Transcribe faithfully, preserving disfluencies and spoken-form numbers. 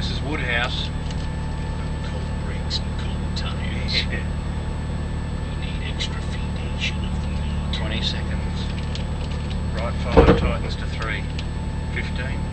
This is Woodhouse. Cold breaks and cold times. Yeah. You need extra feedation of the meat. twenty seconds. Right five tightens to three. fifteen.